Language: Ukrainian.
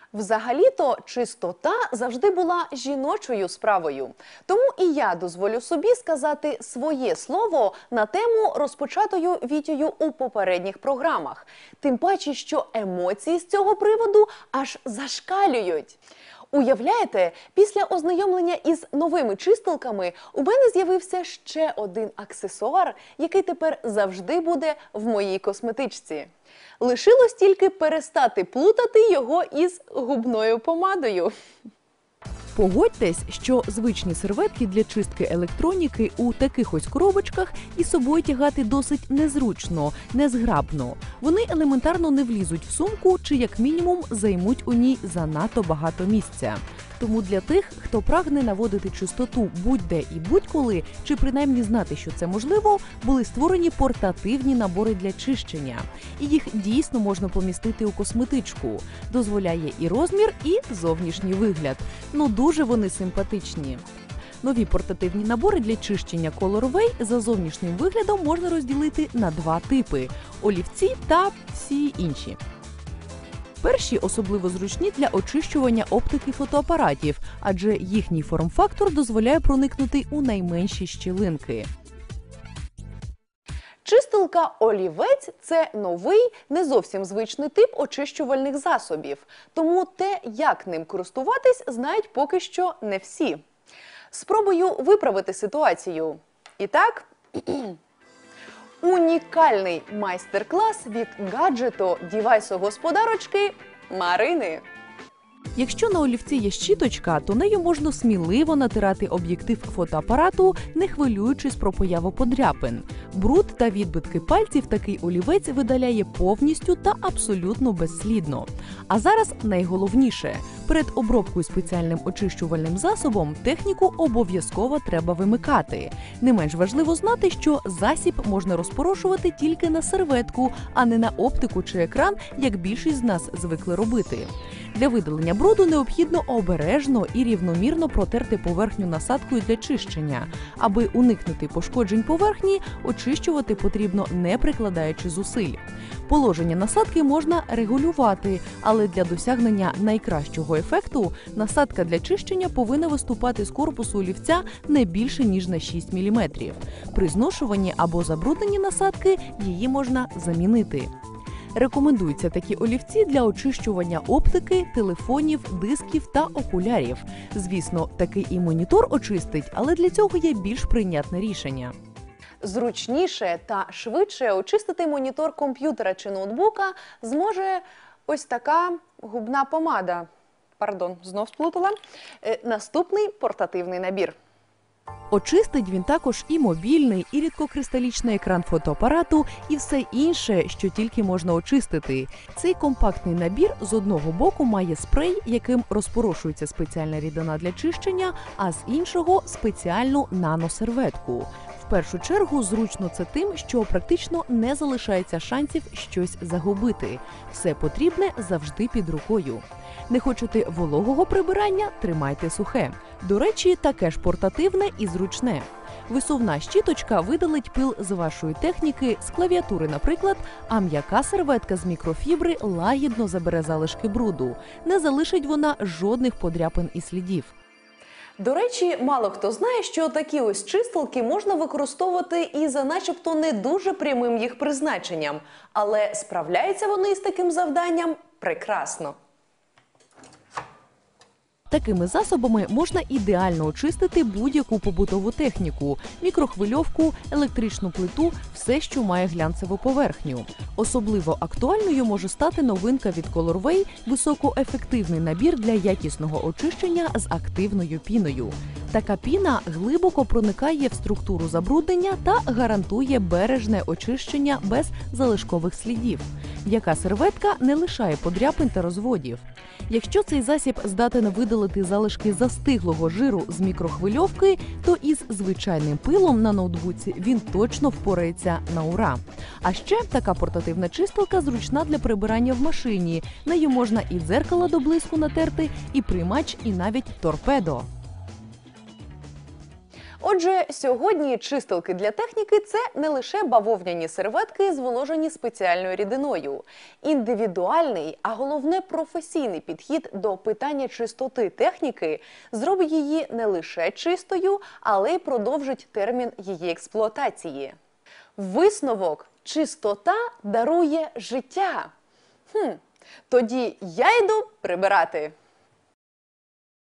Взагалі-то чистота завжди була жіночою справою. Тому і я дозволю собі сказати своє слово на тему, розпочатою Вітєю у попередніх програмах. Тим паче, що емоції з цього приводу аж зашкалюють. Уявляєте, після ознайомлення із новими чистилками у мене з'явився ще один аксесуар, який тепер завжди буде в моїй косметичці. Лишилось тільки перестати плутати його із губною помадою. Погодьтесь, що звичні серветки для чистки електроніки у таких ось коробочках із собою тягати досить незручно, незграбно. Вони елементарно не влізуть в сумку чи, як мінімум, займуть у ній занадто багато місця. Тому для тих, хто прагне наводити чистоту будь-де і будь-коли, чи принаймні знати, що це можливо, були створені портативні набори для чищення. І їх дійсно можна помістити у косметичку. Дозволяє і розмір, і зовнішній вигляд. Ну дуже вони симпатичні. Нові портативні набори для чищення Colorway за зовнішнім виглядом можна розділити на два типи – олівці та всі інші. Перші особливо зручні для очищування оптики фотоапаратів, адже їхній форм-фактор дозволяє проникнути у найменші щілинки. Чистилка олівець – це новий, не зовсім звичний тип очищувальних засобів. Тому те, як ним користуватись, знають поки що не всі. Спробую виправити ситуацію. І так, унікальний майстер-клас від гаджето-дівайсо-господарочки Марини. Якщо на олівці є щіточка, то нею можна сміливо натирати об'єктив фотоапарату, не хвилюючись про появу подряпин. Бруд та відбитки пальців такий олівець видаляє повністю та абсолютно безслідно. А зараз найголовніше – перед обробкою спеціальним очищувальним засобом техніку обов'язково треба вимикати. Не менш важливо знати, що засіб можна розпорошувати тільки на серветку, а не на оптику чи екран, як більшість з нас звикли робити. Для видалення бруду необхідно обережно і рівномірно протерти поверхню насадкою для чищення. Аби уникнути пошкоджень поверхні, очищувати потрібно не прикладаючи зусиль. Положення насадки можна регулювати, але для досягнення найкращого ефекту насадка для чищення повинна виступати з корпусу олівця не більше, ніж на 6 мм. При зношуванні або забрудненні насадки її можна замінити. Рекомендуються такі олівці для очищування оптики, телефонів, дисків та окулярів. Звісно, такий і монітор очистить, але для цього є більш прийнятне рішення. Зручніше та швидше очистити монітор комп'ютера чи ноутбука зможе ось така губна помада. Пардон, знов сплутала. Наступний портативний набір. Очистить він також і мобільний, і рідкокристалічний екран фотоапарату, і все інше, що тільки можна очистити. Цей компактний набір з одного боку має спрей, яким розпорошується спеціальна рідина для чищення, а з іншого – спеціальну наносерветку. В першу чергу зручно це тим, що практично не залишається шансів щось загубити. Все потрібне завжди під рукою. Не хочете вологого прибирання – тримайте сухе. До речі, таке ж портативне і зручне. Висувна щіточка видалить пил з вашої техніки, з клавіатури, наприклад, а м'яка серветка з мікрофібри лагідно забере залишки бруду. Не залишить вона жодних подряпин і слідів. До речі, мало хто знає, що такі ось чистилки можна використовувати і за начебто не дуже прямим їх призначенням. Але справляються вони з таким завданням прекрасно. Такими засобами можна ідеально очистити будь-яку побутову техніку – мікрохвильовку, електричну плиту, все, що має глянцеву поверхню. Особливо актуальною може стати новинка від Colorway – високоефективний набір для якісного очищення з активною піною. Така піна глибоко проникає в структуру забруднення та гарантує бережне очищення без залишкових слідів. М'яка серветка не лишає подряпин та розводів. Якщо цей засіб здатен видалити залишки застиглого жиру з мікрохвильовки, то із звичайним пилом на ноутбуці він точно впорається на ура. А ще така портативна чистилка зручна для прибирання в машині. Нею можна і дзеркало до блиску натерти, і приймач, і навіть торпедо. Отже, сьогодні чистилки для техніки – це не лише бавовняні серветки, зволожені спеціальною рідиною. Індивідуальний, а головне професійний підхід до питання чистоти техніки зробить її не лише чистою, але й продовжить термін її експлуатації. Висновок – чистота дарує життя. Тоді я йду прибирати.